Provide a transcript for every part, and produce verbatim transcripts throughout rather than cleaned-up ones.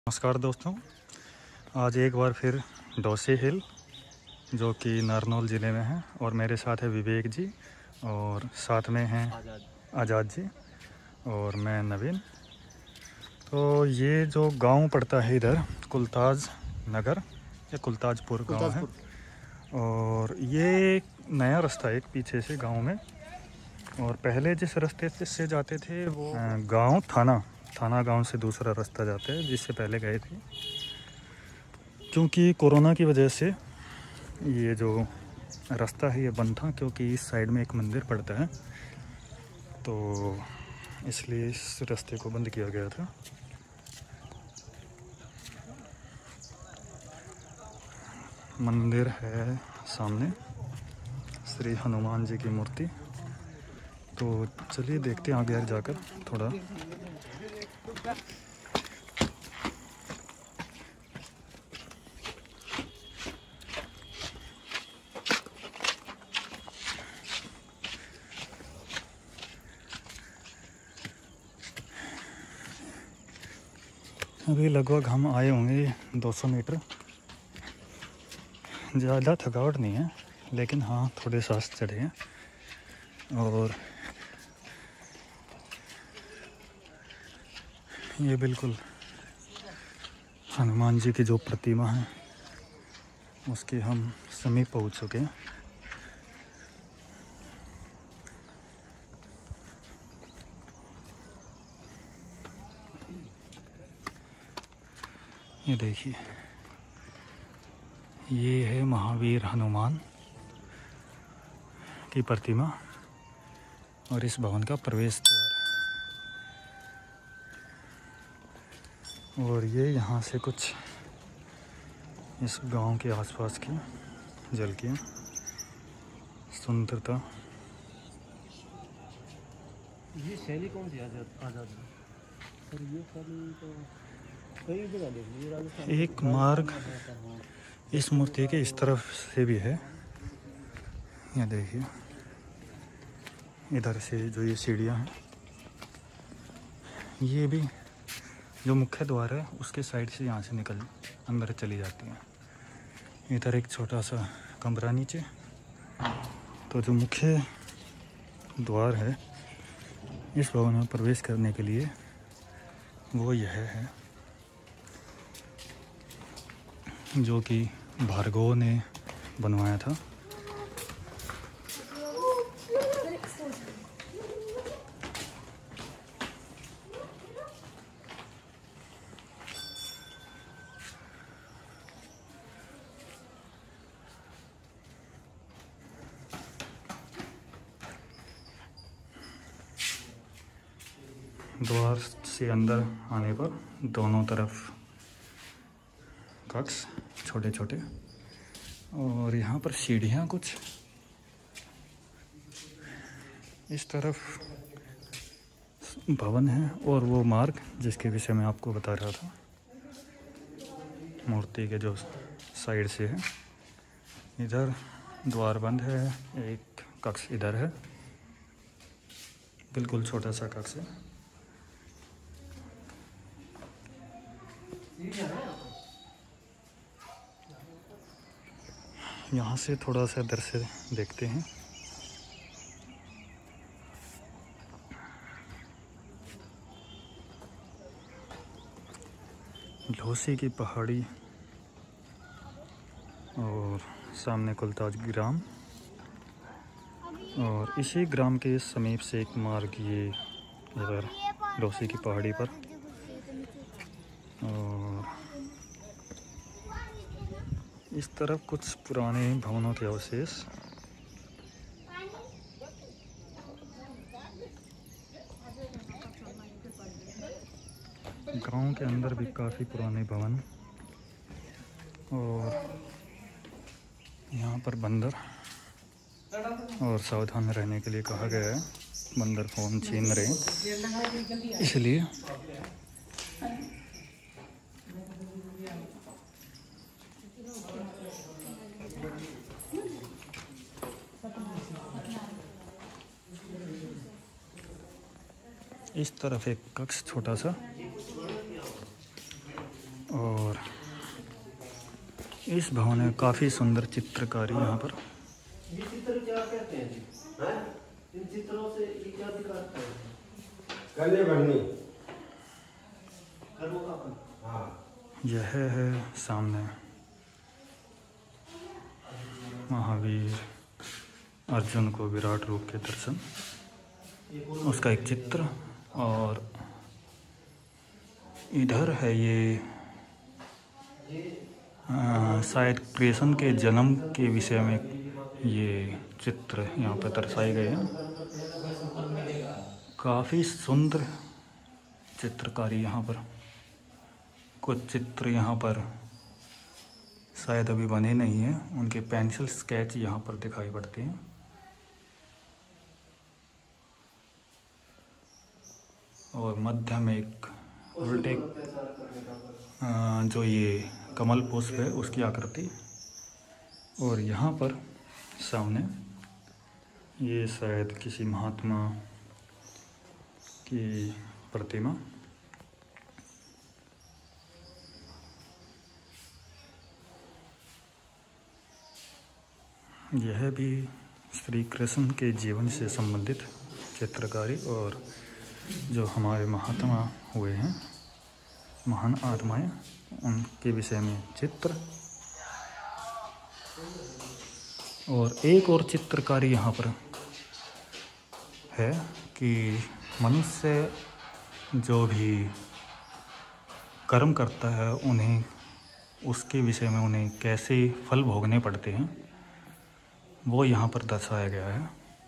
नमस्कार दोस्तों, आज एक बार फिर डोसी हिल जो कि नारनौल ज़िले में है और मेरे साथ है विवेक जी और साथ में हैं आज़ाद जी और मैं नवीन। तो ये जो गांव पड़ता है इधर कुलताज नगर या कुलताजपुर गांव है और ये नया रास्ता है एक पीछे से गांव में। और पहले जिस रास्ते से जाते थे वो गांव थाना थाना गांव से दूसरा रास्ता जाता है जिससे पहले गए थे। क्योंकि कोरोना की वजह से ये जो रास्ता है ये बंद था, क्योंकि इस साइड में एक मंदिर पड़ता है तो इसलिए इस रास्ते को बंद किया गया था। मंदिर है सामने, श्री हनुमान जी की मूर्ति। तो चलिए देखते हैं आगे जाकर थोड़ा। अभी लगभग हम आए होंगे दो सौ मीटर। ज़्यादा थकावट नहीं है लेकिन हाँ थोड़े सांस चढ़े हैं। और ये बिल्कुल हनुमान जी की जो प्रतिमा है उसके हम समीप पहुंच चुके हैं। ये देखिए, ये है महावीर हनुमान की प्रतिमा और इस भवन का प्रवेश द्वार। और ये यहाँ से कुछ इस गांव के आसपास की जल की सुंदरता। ये शैली कौन सी आज़ाद सर? ये शैली तो कई जगह देख लीजिए राजस्थान। एक मार्ग इस मूर्ति के इस तरफ से भी है। ये देखिए, इधर से जो ये सीढ़ियाँ हैं ये भी जो मुख्य द्वार है उसके साइड से यहाँ से निकल अंदर चली जाती हैं। इधर एक छोटा सा कमरा नीचे। तो जो मुख्य द्वार है इस भवन में प्रवेश करने के लिए वो यह है जो कि भार्गव ने बनवाया था। द्वार से अंदर आने पर दोनों तरफ कक्ष छोटे छोटे और यहाँ पर सीढ़ियाँ कुछ इस तरफ भवन है। और वो मार्ग जिसके विषय में आपको बता रहा था मूर्ति के जो साइड से है, इधर द्वार बंद है। एक कक्ष इधर है, बिल्कुल छोटा सा कक्ष है। यहाँ से थोड़ा सा इधर से देखते हैं। लोसी की पहाड़ी और सामने कुलताज ग्राम और इसी ग्राम के समीप से एक मार्ग ये इधर लोसी की पहाड़ी पर। और इस तरफ कुछ पुराने भवनों के अवशेष। गांव के अंदर भी काफ़ी पुराने भवन और यहाँ पर बंदर और सावधान रहने के लिए कहा गया है। बंदर फोन छीन रहे हैं इसलिए। इस तरफ एक कक्ष छोटा सा और इस भवन में काफ़ी सुंदर चित्रकारी यहाँ पर। ये चित्र क्या कहते हैं जी? हैं? इन चित्रों से ये क्या दिखाते हैं? कले बढ़नी। कर्मों का फल। हाँ। यह है सामने महावीर अर्जुन को विराट रूप के दर्शन, उसका एक चित्र। और इधर है ये आ, शायद कृष्ण के जन्म के विषय में ये चित्र यहाँ पर दर्शाए गए हैं। काफ़ी सुंदर चित्रकारी यहाँ पर। कुछ चित्र यहाँ पर शायद अभी बने नहीं हैं, उनके पेंसिल स्केच यहाँ पर दिखाई पड़ते हैं। और मध्य में एक उल्टे जो ये कमल पुष्प है उसकी आकृति। और यहाँ पर सामने ये शायद किसी महात्मा की प्रतिमा। यह भी श्री कृष्ण के जीवन से संबंधित चित्रकारी और जो हमारे महात्मा हुए हैं, महान आत्माएं, उनके विषय में चित्र। और एक और चित्रकारी यहाँ पर है कि मनुष्य जो भी कर्म करता है उन्हें उसके विषय में उन्हें कैसे फल भोगने पड़ते हैं, वो यहाँ पर दर्शाया गया है।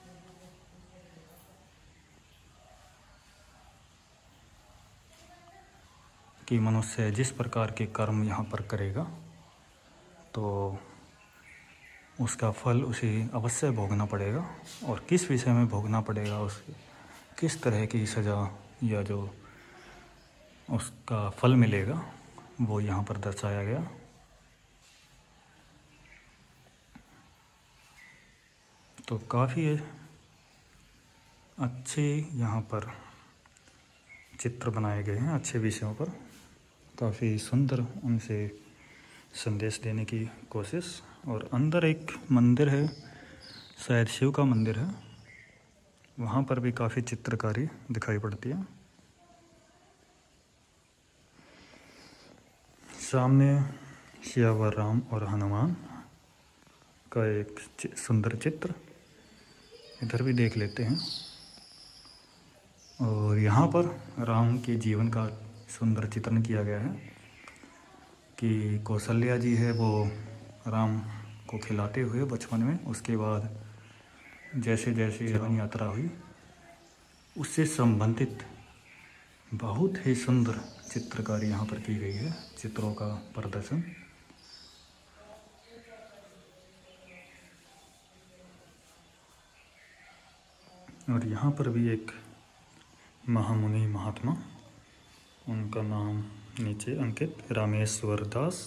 कि मनुष्य जिस प्रकार के कर्म यहाँ पर करेगा तो उसका फल उसे अवश्य भोगना पड़ेगा। और किस विषय में भोगना पड़ेगा, उसे किस तरह की सज़ा या जो उसका फल मिलेगा, वो यहाँ पर दर्शाया गया। तो काफ़ी अच्छे यहाँ पर चित्र बनाए गए हैं, अच्छे विषयों पर। काफ़ी सुंदर उनसे संदेश देने की कोशिश। और अंदर एक मंदिर है, शायद शिव का मंदिर है, वहाँ पर भी काफ़ी चित्रकारी दिखाई पड़ती है। सामने सियावर राम और हनुमान का एक सुंदर चित्र इधर भी देख लेते हैं। और यहाँ पर राम के जीवन का सुंदर चित्रण किया गया है कि कौशल्या जी है वो राम को खिलाते हुए बचपन में, उसके बाद जैसे जैसे वन यात्रा हुई उससे संबंधित बहुत ही सुंदर चित्रकारी यहाँ पर की गई है, चित्रों का प्रदर्शन। और यहाँ पर भी एक महामुनि महात्मा, उनका नाम नीचे अंकित, रामेश्वर दास।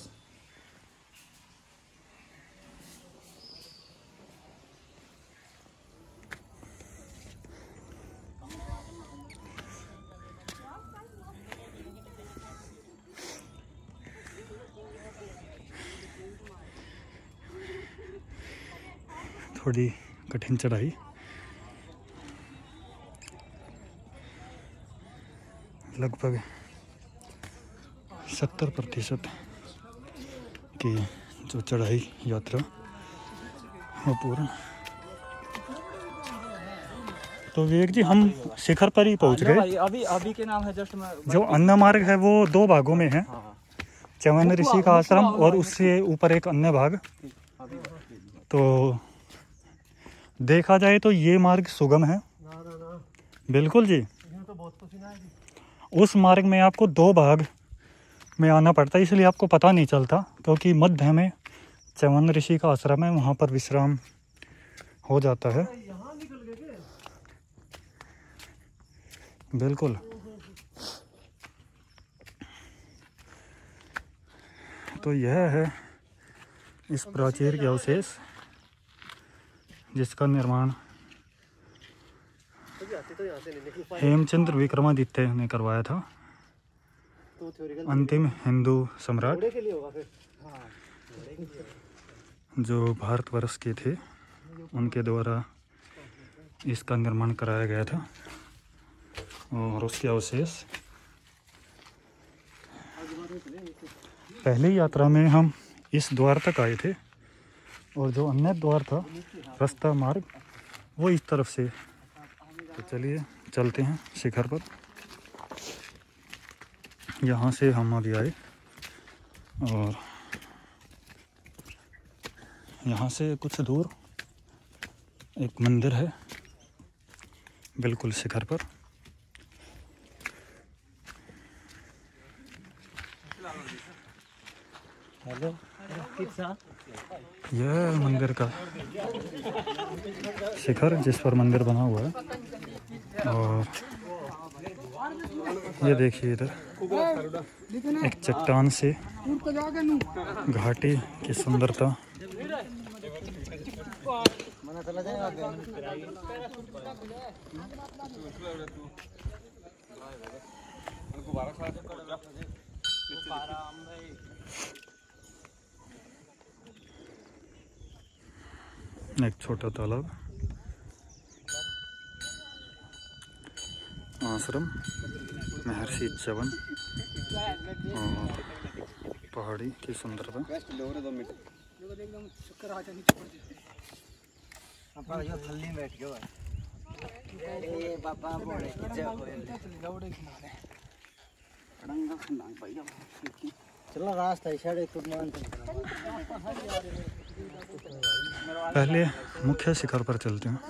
थोड़ी कठिन चढ़ाई, लगभग सत्तर प्रतिशत की जो चढ़ाई यात्रा वो पूर्ण। तो विवेक जी, हम शिखर पर ही पहुंच गए। अभी अभी के नाम है जस्ट मैं जो अन्य मार्ग है वो दो भागों में है, च्यवन ऋषि का आश्रम और उससे ऊपर एक अन्य भाग। तो देखा जाए तो ये मार्ग सुगम है, बिल्कुल जी। उस मार्ग में आपको दो भाग में आना पड़ता है, इसलिए आपको पता नहीं चलता, क्योंकि मध्य में च्यवन ऋषि का आश्रम है, वहाँ पर विश्राम हो जाता है। बिल्कुल। तो यह है इस प्राचीर के अवशेष जिसका निर्माण हेमचंद्र विक्रमादित्य ने करवाया था। तो थ्योरिकल अंतिम हिंदू सम्राट घोड़े के लिए होगा फिर। हाँ घोड़े के लिए। जो भारतवर्ष के थे, उनके द्वारा इसका निर्माण कराया गया था। और उसके अवशेष पहली यात्रा में हम इस द्वार तक आए थे, और जो अन्य द्वार था, रास्ता मार्ग, वो इस तरफ से। तो चलिए चलते हैं शिखर पर। यहाँ से हम अभी आए, और यहाँ से कुछ दूर एक मंदिर है, बिल्कुल शिखर पर। हेलो कितना यह मंदिर का शिखर, जिस पर मंदिर बना हुआ है। और ये देखिए, इधर एक चट्टान से घाटी की सुंदरता। एक छोटा तालाब, आश्रम महर्षि च्यवन, और पहाड़ी की सुंदरता। चलो रास्ता इशारे खुद मान। पहले मुख्य शिखर पर चलते हैं।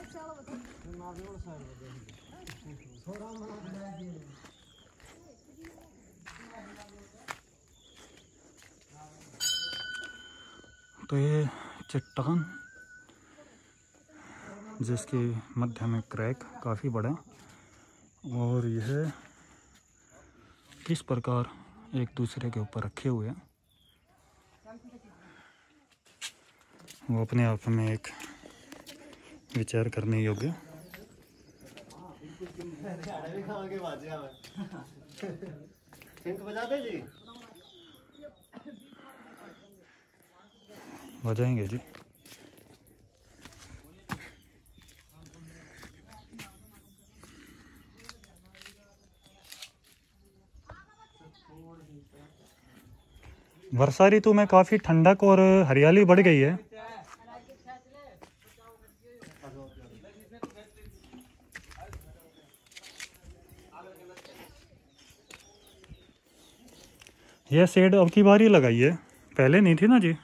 तो ये चट्टान, जिसके मध्य में क्रैक काफ़ी बड़ा, और यह किस प्रकार एक दूसरे के ऊपर रखे हुए हैं, वो अपने आप में एक विचार करने योग्य। बजाएंगे जी। वर्षा ऋतु में काफ़ी ठंडक और हरियाली बढ़ गई है। यह शेड अब की बार ही लगाई है, पहले नहीं थी ना जी।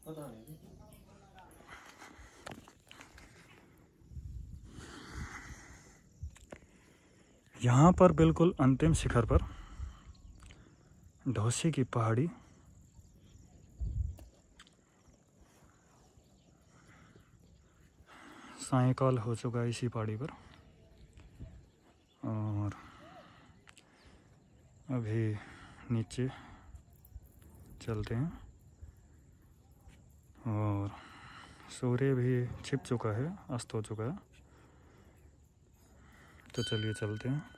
यहाँ पर बिल्कुल अंतिम शिखर पर ढौसी की पहाड़ी, सायंकाल हो चुका है इसी पहाड़ी पर, और अभी नीचे चलते हैं। और सूर्य भी छिप चुका है, अस्त हो चुका है। तो चलिए चलते हैं।